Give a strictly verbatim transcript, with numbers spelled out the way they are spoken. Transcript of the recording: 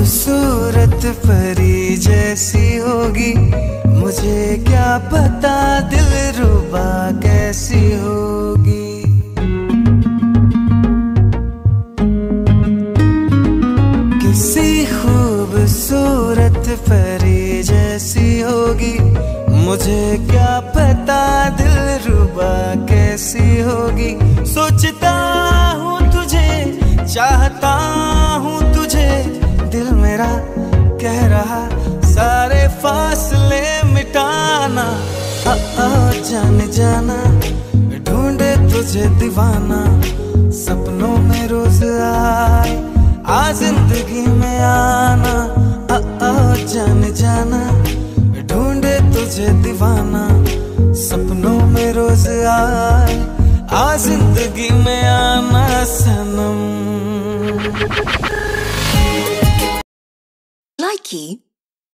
खूबसूरत परी जैसी होगी, मुझे क्या पता दिलरुबा कैसी होगी। किसी खूबसूरत परी जैसी होगी, मुझे क्या पता दिलरुबा कैसी होगी। सोचता हूँ तुझे, चाहता हूँ तुझे, दिल मेरा कह रहा सारे फासले मिटाना। आ, आ जाने जाना, ढूंढे तुझे दीवाना, सपनों में रोज आए आ जिंदगी में आना। आ, आ जाने जाना, ढूंढे तुझे दीवाना, सपनों में रोज आए आ जिंदगी में आना सनम। Likey